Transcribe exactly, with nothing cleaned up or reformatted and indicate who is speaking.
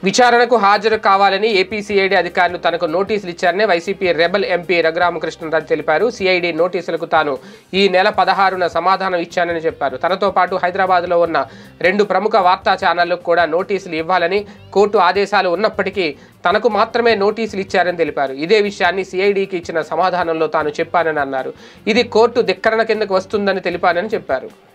Speaker 1: విచారణకు హాజరు కావాలని ఏపీ సిఐడి అధికారులు తనకు నోటీసులు ఇచ్చారని వైసీపీ రెబల్ ఎంపీ రఘురామకృష్ణరాజు తెలిపారు. సిఐడి నోటీసులకు తాను ఈ నెల పదహారున సమాధానం ఇచ్చానని చెప్పారు. తనతో పాటు హైదరాబాద్లో ఉన్న రెండు ప్రముఖ వార్తా ఛానళ్లకు కూడా నోటీసులు ఇవ్వాలని కోర్టు ఆదేశాలు ఉన్నప్పటికీ తనకు మాత్రమే నోటీసులు ఇచ్చారని తెలిపారు. ఇదే విషయాన్ని సిఐడికి ఇచ్చిన సమాధానంలో తాను చెప్పానని అన్నారు. ఇది కోర్టు ధిక్కరణ కిందకు వస్తుందని తెలిపానని చెప్పారు.